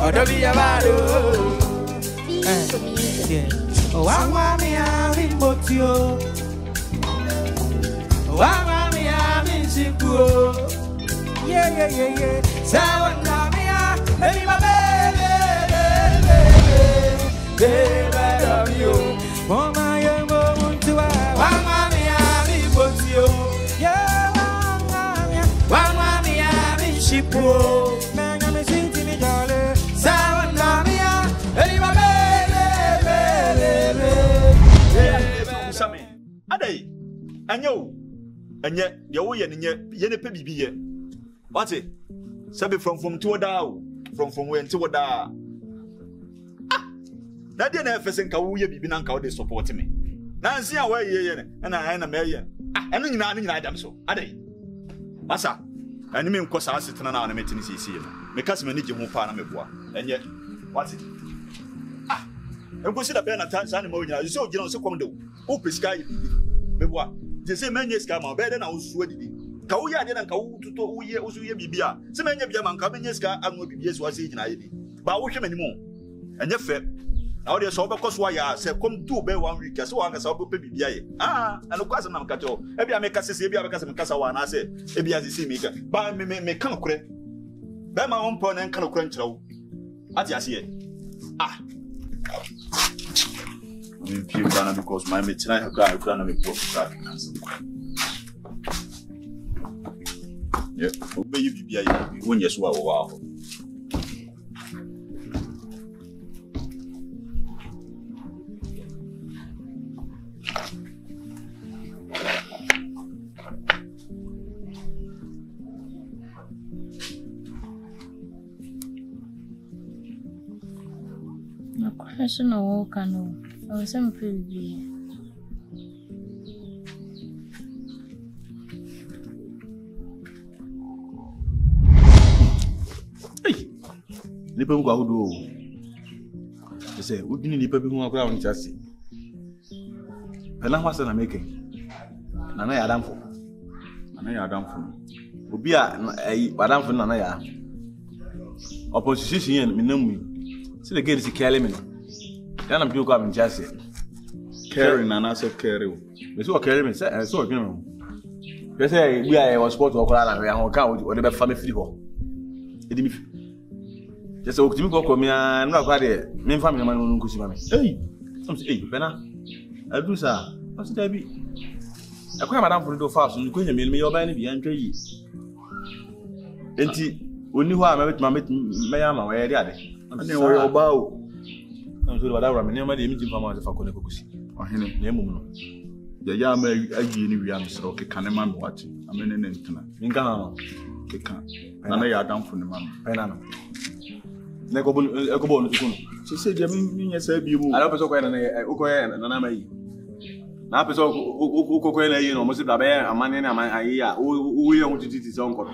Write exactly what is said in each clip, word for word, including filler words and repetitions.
Odobia bado. Wangwa mi ami motio. Wangwa mi ami sipo. Yeah yeah yeah yeah. Sawa na mi a, hey my baby, baby, love you. Mama ya momuntua. Wangwa mi ami motio. Yeah wangwa mi, wangwa mi ami sipo. Nanga mi sinti mi jole. Sawa na mi a, hey my baby. Adai, anyo, anye, yawo ye nye, ye ne pe bibi ye. What it? Sabi from from to down, from from when to da. Ah, na dia na efese nka wo ye bibi na nka wo dey support me. Na nsi a wo ye ye ne, na na me ye. Ah, eno nyina ano nyina adam so. Adai. Masa, ani me nko sa asetena na na me tini sisi ye no. Me kase me ni je ho pa na me boa. Enye. What it? Ah, enko si da be na tan sa ne ma wo nyina. You say o gina o se kom do. O pesika ye bibi. Meboa je se menye ska ma be de na usu adidi ka wo ya de na ka wo tuto wo ye usu ye bibia se menye bia man ka menye ska anu bibia so ase gina ye di ba wo hwe manimu enye fe na wo de so be koso ya se kom do be one week se wo anga sa wo be bibia ye ah anu kwase na mka to e bia me ka sese e bia be ka se me kasa wa na se e bia sese me ka ba me me kan kure be ma won po na kan kure nkyira wo ati ase ye ah People gonna because my mate tonight have got gonna make poor crack. Yeah, obey you be when you swallow wow. No question no cano. I was simply be. Hey, nipa mu kwa hudu. Ese, udini nipa bi mu akwa on chasi. Pena hwasa na meke. Na na ya adamfo. Na na ya adamfo. Obi a eh adamfo na na ya. Opposition yen minam. Se the gate is kele me. Then I'm joking am chasi. Carry na na so carry. Me so carry me say so odwin me. Be say we are was sport okora la we ahon kan o de be fa me free ho. E di mi. Je say okutimi kokko me an na kwa de me fa me ma no nkusi ma me. Hey. Some say hey bena. Adu sa. O say da bi. Akwa madam for do fast nko nya me me yo ba ni bi antwa yi. Enti oni ho a me betima me ya ma we de ade. Ane wo yo ba o. I'm sure about me never did him for for Konekosi. Or him, Nemuno. The young man, I gave you a Mister Okay, can a man watch? I mean, in Internet. Minga, Kika, and I are down from the man. Penana. Necobon, Ecobon. She said, You said you I hope so quite an Okoya and an Amay. Now, so Ukoya, you know, most of the bear, a man in a man, I who we want to do his uncle.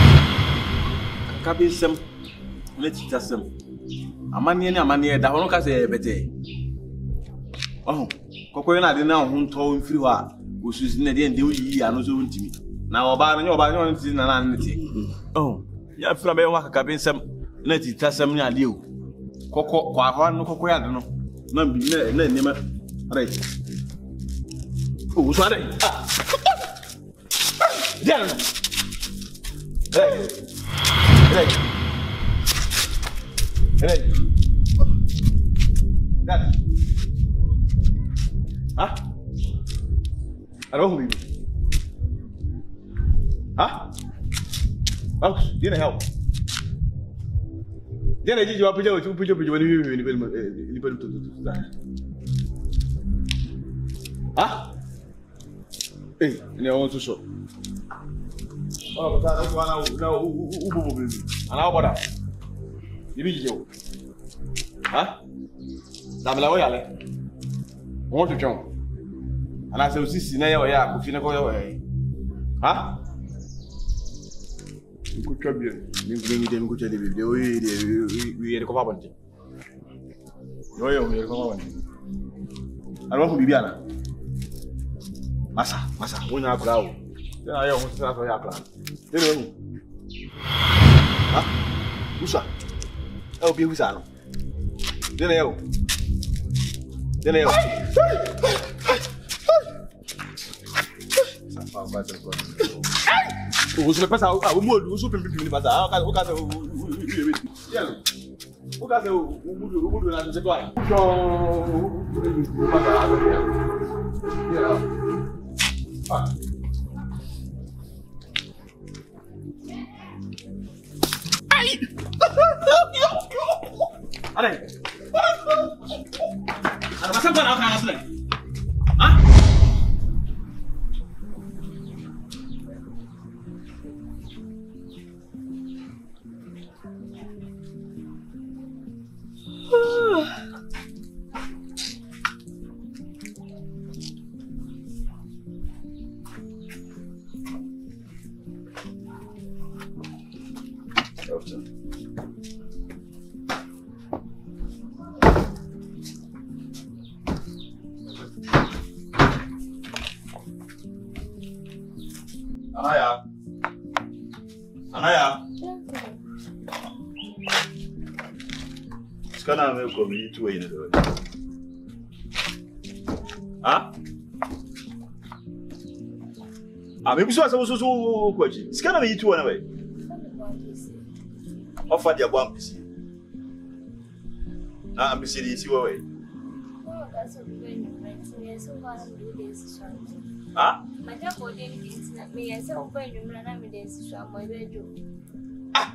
Capi some, let's just some. Amani na amani da hono ka se bete oh kokoro na de na ho nto mfiri ho a osusi na de de yi anu so ntimi na oba na oba na ntimi na na nti oh ya fira be wa kaka bensem na ti tasem ni ade o kokko kwa ho no kokko ya de no na bi na na nima right oh so ade ah dia hey hey Hey. Dad. Huh? I don't believe it. Huh? Folks, you need help. Then I did your picture, you put your picture when you put it. Huh? Hey, and I want to show. Oh, but that's one now. And how about that? You huh? Damla way ale. Want to jump? And I say, "Sisi na ya ya ko fi na ko ya eh." Huh? You could try bien. You could dem ko tell the video. We we we ko fa bonti. Yo yo, we ko fa bonti. Alo ko bibiana. Masa, masa, wonya akra o. Then ayo ho sa so ya akra. Then wo. Huh? Usa. Oh, be who's on. Then I Then I Who's the person? I will move. Who's open people? But I can't. Yeah. Who got the who would do that? So, yeah. Ah. Ay! Ada. Ada macam mana orang asli? Ah? Anaya. Anaya. Skana me ko mi tu yin do. Ah? Ah, me biso aso so so ko ji. Skana me tu na we. Offer dia bwa mpisi. Na mpisi di si we. Ah? Maja ko den kintina me yesa oba ndumra na me den siso amoyejo. Ah.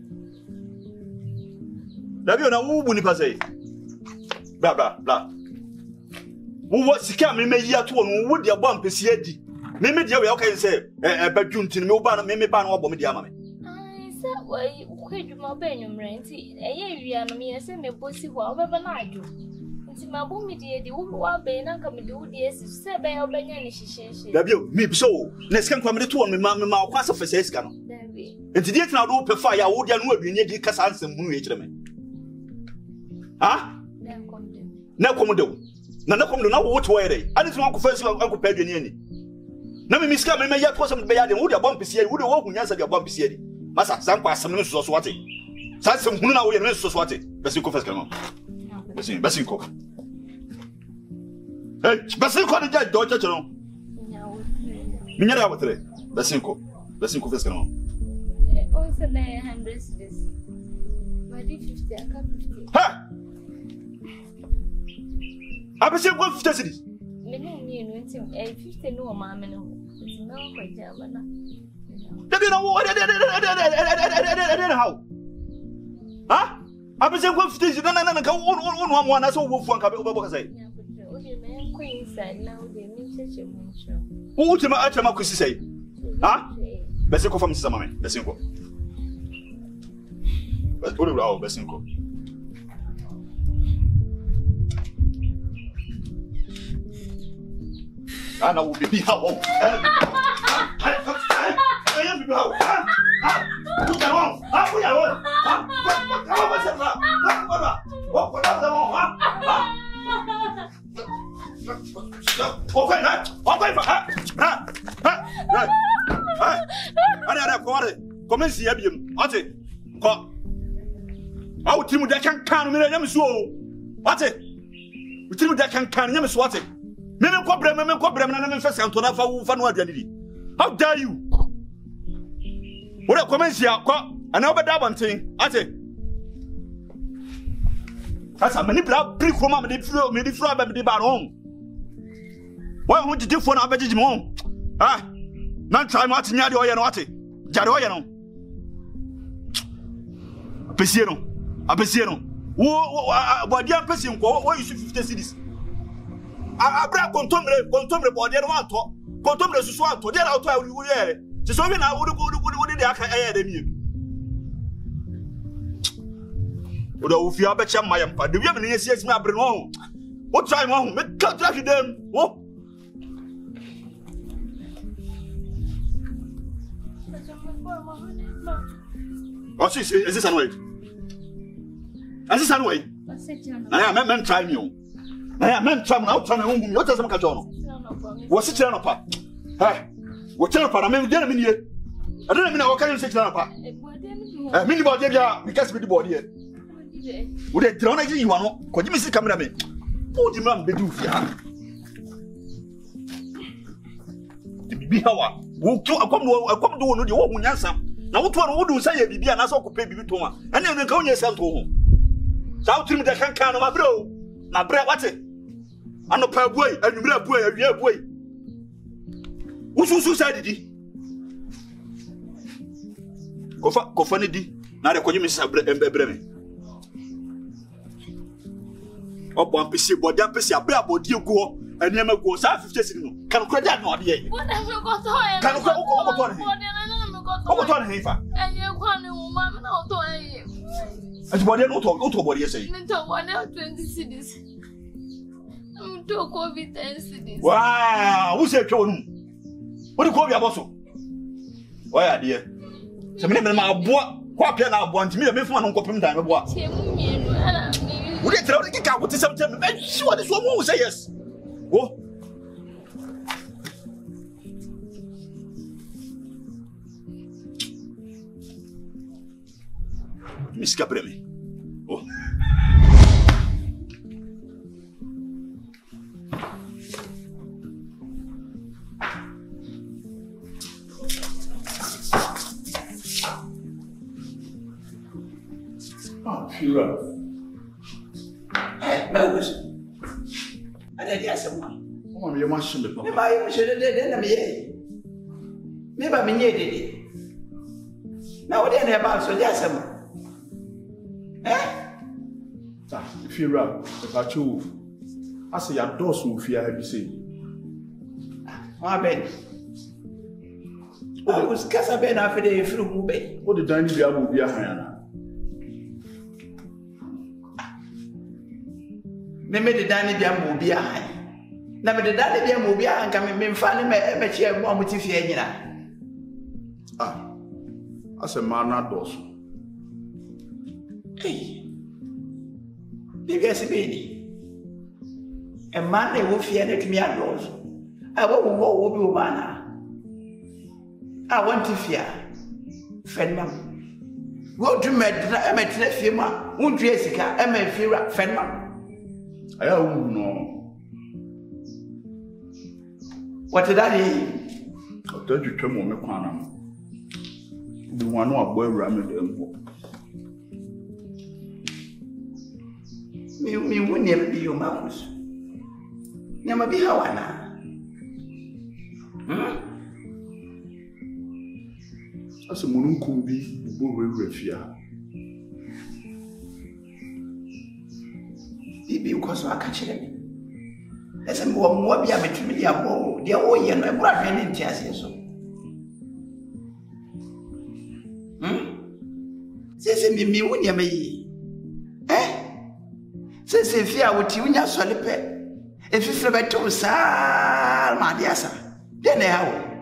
Dabi ona wu bu ni pasai. Bla bla bla. Wo wo sika me me yi ato no wo dia bwa mpesi adi. Me me dia we okay say eh badwu ntini me wo ba no me me ba no wo bo me dia ma me. Ah, se wo kwedwuma ba ndumra nti eye wia no me yesa me bosi ho obeba na adwo. Nti mabu mi die di wo wa be na ka me di wo die esi se be ya obanya ni hihyehyehye. Dabi o me biso na sika nkwa me de to me ma me ma kwa se fese sika no. Dabi. Nti die tena do pe fa ya wo dia no aduanye di kasa ansem hunu e kire me. Ah? Na komde. Na komde. Na na komde na wo to were. Ade tuma ko fa si anko pa aduanye ani. Na me miska me me ya to sem be ya de wo dia bom pese wo de wo hunyansa dia bom pese ani. Masa san kwa asem no so so wate. San sem hunu na wo ye no so so wate. Besi ko fa no. Besi besi ko. Hey, besi ko de ja do cha no. Minya da wotre. Besi ko. Besi ko fa no. Eh, o se na one hundred cedis. Madi fifty aka fifty. Ha! Abese go fifty cedis. Me no ni no nti eh fifty no o ma me no. Nti na ko ja bana. Dabi na wo de de de de de how? Ha? Abese go fifty cedis na na na ka wo wo no amwa na so wo fu anka be bo ka sai. O de me ko inside na o de mi cheche mo ncho. Wo tema atema ko si sai. Ha? Bese ko fam si sama me. Bese ko. Bese ko ro bese ko. Ana wo bibi ha wo. Ai ai bibi ha wo. Ah! Ku ja wo. Ah, ku ja wo. Ah! Ka wo se fa. Ah, ko ba. Wo ko da wo. Ah! Ah! Okay, ha. Okay, fa. Ha. Ha. Ha. Ha. Ana ana ko are. Come si abiem. Ate. Ko. Awu timu da kan kan mi na nyam so. Ate. Timu da kan kan nyam so ate. Me me ko brem me ko brem na me fesa nto na fa wo fa no aduane di. How dare you? What a comment here, ko ana obeda banten. Ate. Asa mani bla pri ko ma me di flo me di flo ba me di ba no. Why won't you phone abeji mo? Ah. Na try ma atinya de oye no ate. Jare oye no. Apesie no. Apesie no. Wo bo dia apesie nko wo use fifty cedis. Abra kontomre kontomre bo dia no anto. Kontomre susu anto. Dia na auto a wuri yere. Se so bi na wuri wuri wuri de aka eye de mi. Oda wo fi abeche mayam pa. De wi me yesi yesi me abre no. Wo try mo me ka try dem. Wo Oh, is this an way? Is this an way? I am men try me. I am men try me out from home. What does some cajono? What's it on a part? Hey, what's on a part? I mean, didn't mean you. I don't mean what can you say on a part? A minimum, because with the body. Would they drown you want? Could you miss the cameraman? Oh, the man be do fear. The be how who to a come to a come to the woman answer. Now, what one would do say, be an answer could pay me to one, and then go yourself to home. Shout to me that can count on my bro. My bread, what's it? I'm not per boy, and you will boy, a real boy. Who's who suicided? Go for go for it. Now, the community is Bremen. Up one piece, but that piece of bravo, you go, and never goes out fifty. Can credit that not here? What have you got on? Can you go on? What on him? And you want a woman out to you. As what they don't talk, don't talk what you say. Into one out twenty cities. I'm to COVID ten cities. Wow, who said to him? What do you call your boss? Why, are dear? So many men are bought. What can I want me? If one uncle time about would they tell the kick out with something? Sure, this one will say yes. Oh, Miss Capremi. Oh, Sure. Eh, Moses. I did yes, one. Oh, you must should Maybe I should have done me. Maybe I did it. Now, what did about so yes, eh? If you're up, if I choose, I say your doors will fear heavy say. My bed. I was Casaben after the fruit bay. What the dining be able to be a hyena? Me me de dani bia mo bia han na me de dani bia mo bia han ka me me mfa ne me me che mo mo ti fie nyina Ah, as a man not does. eh bibia se be ni e man ne wo fie ne tumi ados a wo wo wo bi wo bana a won ti fie fen mam wo du me dra me tena fie ma won tu esika e me fie ra fen mam I don't know. what did I I told you to me, Quanam. The one who are boy ramming them. Me, me, will never be your mouse. Never be how I know. As a moon could be, the boy will refuse. Bibi because I catch them. As a more more be a bit me, dear boy, dear boy, and my brother in Tiasia. So, hm? Says me, when you may, eh? Says if you are with you in your solid pet, if you feel better, sir, my dear sir, then how?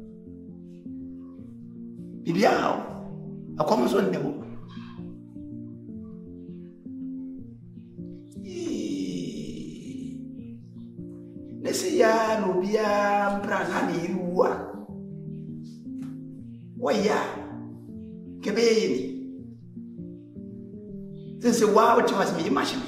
Bibi, how? A common son, no. Ya no bia brana ni ruwa waya kebe ni since wow it was me machine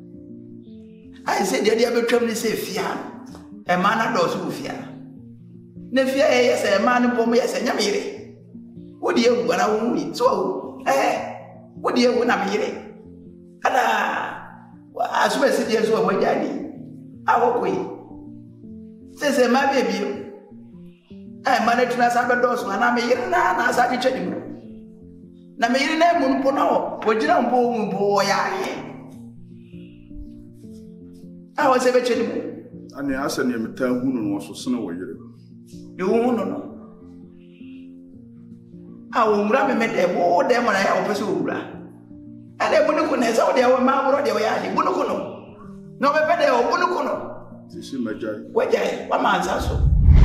I said the dia betwam ni say fia e man na do so fia na fia e yes e man bom yes nya mere wo de ewu na wo ni so eh wo de ewu na mere ana asube se de so wo jani awokoi Say, my baby, I managed to ask a dose when I'm a year and I started checking. Na me yiri na mu mpo na wo wojira mpo mu mpo ya he a wo se be cheni mu ani asa ne meta hunu no so sene wo yire de wo hunu no a wo mura me me de wo de mo na ya wo pese wo mura ade bu nuku na sa wo de wo ma bro de wo ya de bu nuku no no be pe de wo bu nuku no sisi majai wajai wa manza so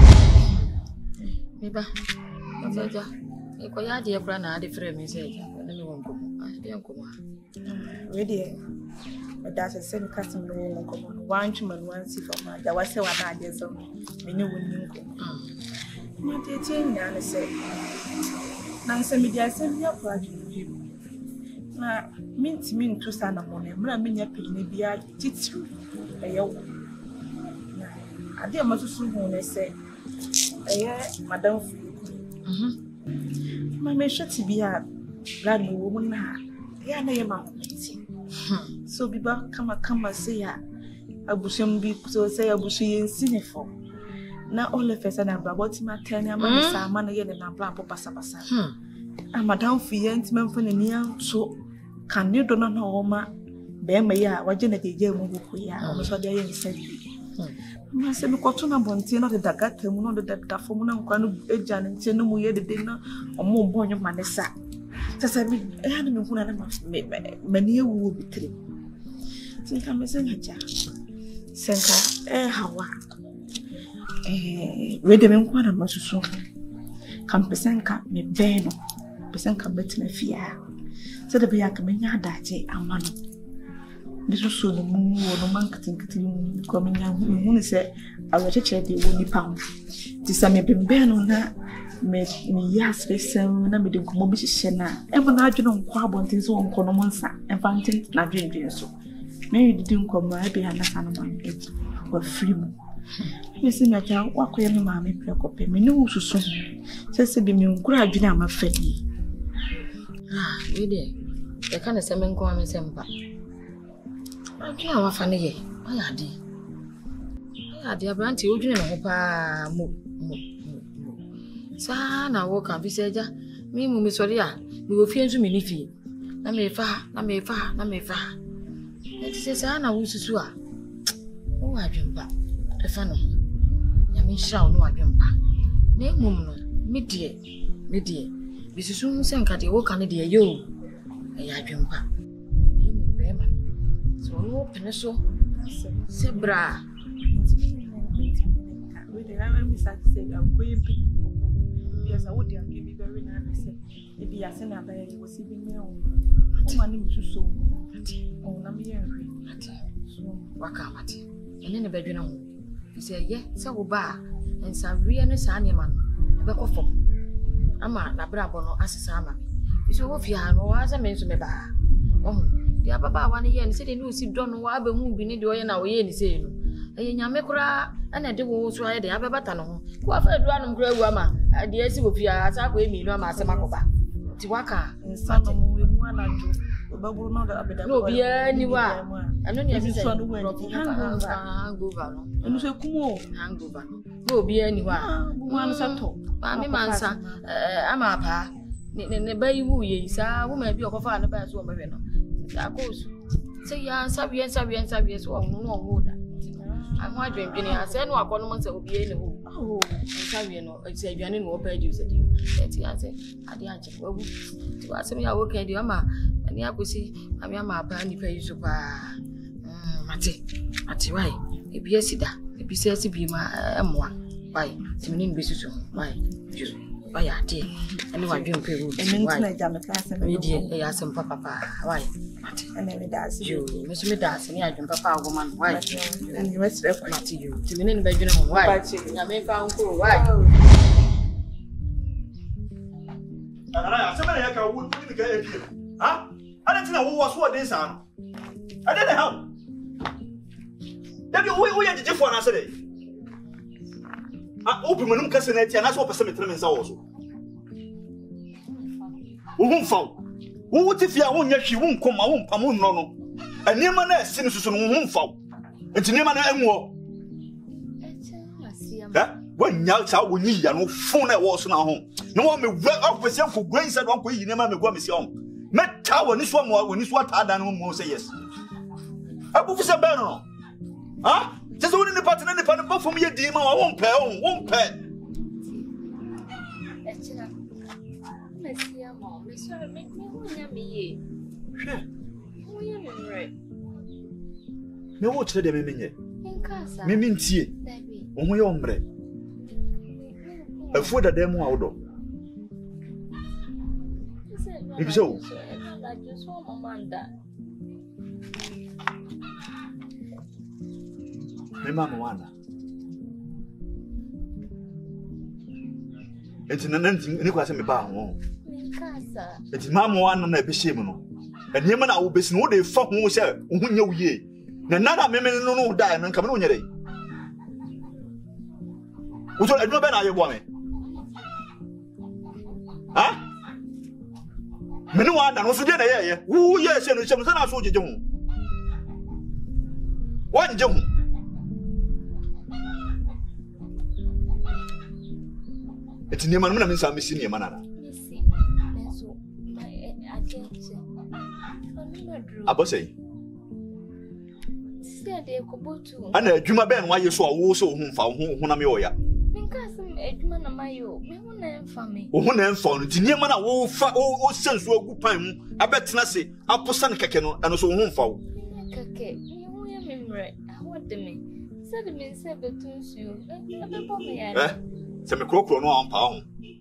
Miba, Mazaja, iko ya dia kura na ade frame message. Na me wonko. Ah, dia nkomo. Ready. But that's a same customer no wonko. One man one see for ma. Da wase wa na ade so. Me ne wonni nko. Mm. Na te tie nya na say. Na say me dia say me akwa adwuma. Na minti mintu sana mone, mna minya pene bia titiru eyo. Na ade amasusu hu ne se eye madam fu. Mhm. Ma me shoti bia God me wo na ya na ye ma ti. So biba kama kama se ya abusham bi so say abushu yen sinefo. Na all of us na braboti ma tani ama sa ama na ye na bra po pasa pasa. Hmm. A madam fu yen ti memfo na ni so kan ne do na na o ma be ma ya waje na jeje mu ku ya o so de yen sabi. Ma se mi koto na bonti na de daga temu no de da fo mu na nkwa no eja ne ntie no mu ye de de na o mo bonyo ma ne sa. Sasa mi ya na me hu na na me me ne ewu bitire. Tinka me se nyaja. Senka eh hawa. Eh we de me nkwa na masusu. Kan pesenka me beno. Pesenka betina fia. So the be akamenya adaje amano. This was so the moon no man cutting coming young who say I was a check the only pound. This I may be beno na me yes listen na me de kumobi shena. Ever na adwene nkwa abonten so onko no monsa. Enfantin na dwendwen so. Me didn't come I be anasa no man it. Wa free mo. Me se na ja wakoye me ma me prekope me ne ususu. Se se bi me nkura adwene amafani. Ah, we dey. The kind of semen go am sempa. I can't wa fane ye. Why ade? Why ade abranti odwene no ho pa mo mo mo. Sa na wo kan bi seja. Me mu mi sori a, me wo fie nzu me ni fie. Na me fa, na me fa, na me fa. E ti se sa na wo susu a. Wo adwempa. E fa no. Ya me hira wo no adwempa. Na emum no, me die, me die. Bisusu se nka de wo kan de yo. Ya adwempa. Emu be ma. So no pene so. Sebra. We dey am miss at say am go yipi. Yes, I would give me very nice say. If you ask na buy you see be me o. O ma ni bisusu. O na me yen. So waka mate. Ene ne bedwena ho. He say ye, say wo ba. Ensa wiye ne sa ne ma no. Be kofo. Ama na bra bo no asesa ama. Iso wo fia no wa za me nso me ba. Oh, dia baba wa ne ye ne se de no si do no wa ba hu bi ne de oye na oye ni se no. Eye nyame kura ana de wo so aye de abebata no ho. Ko afa adu anu kura wu ama. De esi wo fia asa ko emi no ama asema ko ba. Ti waka nsa no mu emu anaju. Obaburu no da abeda. No bia ni wa. Anu ni esi so no wa. Hangover no. Enu se kumo hangover no. No bia ni wa. Bu anu sato. Ma me mansa eh ama pa ne ne bayi wu ye isa wo ma bi okofa na ba so o mehwe no ta kosu se ya sabi en sabi en sabi so onu no wo da anu adwendwene ase no akọ no nsa obi ene ho oh sabi no se aduane no opa adi usedi eti ase ade aje wawu ti wasem ya wo kan di ama ani akosi ami ama pa ni pa yusu pa mm mate ati wai ebi asida ebi se asi bi ma emoa wai timini besusu wai just why ade ani wadwem pe wo wai na jam class na we die e asem papa papa wai mate ana me da asi yo me so me da asi ni adwem papa agoman wai ani wesre ko mate yo timini ne badwene ho wai nya me fa nko wai ana ya sema ya ka wo ni ka e pie ha ana tina wo wo so odin sa no ade ne ha dabi wo wo ye jije fo na se de ah obi manum kase na tia na so pese metre mensa wo so wo hu fa wo wo tifia wo nya hwi wo nkoma wo mpam no no anima na esi no susu no hu fa enti nima na enwo eh wo nya cha wo nyi ya no fun na wo so na ho no wo me ofese ko gwen said won ko yi nima me gwa me si on meta wo ni so mo wo ni so ata da no mo say yes abu fise be no ah just one in the party, and the party, but from your demon, I won't pay, I won't pay. Monsieur, Mom, Monsieur, make me one me. Sure. Oh, you're right. No, what's the Mimmy? In casa, Mimmy, tea. Oh, my hombre. A food a demo out of. If so, I just want my man that. Me mama wana. Enti na nanti ni kwa se me ba ho. In casa. Enti mama wana na be shame no. And Yemen, I will be snow de fuck who say, who knew ye. Nana, Mimmy, no, no, die, and come on, ye. What I know better, you woman. Huh? Meanwhile, I was again, yeah, who yes, and some son of soldier. One June. It's near my man, I'm missing your manana. Abose. And a Juma Ben, why you saw also whom found whom I'm your. Edman amayo, me who name for me. Who name for the near man, oh, fa, oh, sense, oh, good time. I bet Nasi, I'll put some cacano and also home for. Cake, you hear me, right? I want the me. Said the men said the tunes you. Eh, some crook no on pound.